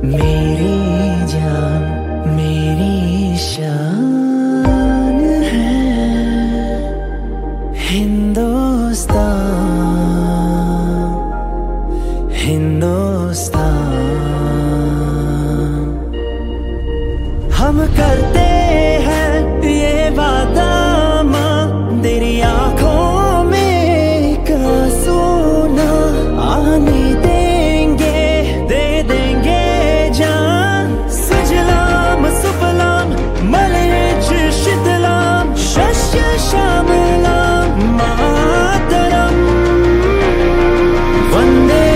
मेरी जान मेरी शान है हिंदुस्तान, हिंदुस्तान। हम करते हैं ये वादा माँ, तेरी आंखों में का सोना आने देंगे, दे देंगे जान। सुजलाम सुफलाम मलयज शीतलाम शस्य श्यामलाम मातरम। वंदे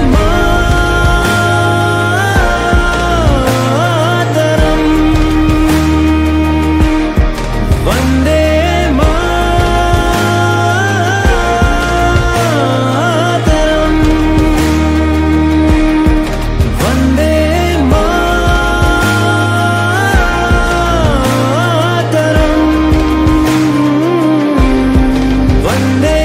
मातरम, वंदे मातरम, वंदे मातरम, वंदे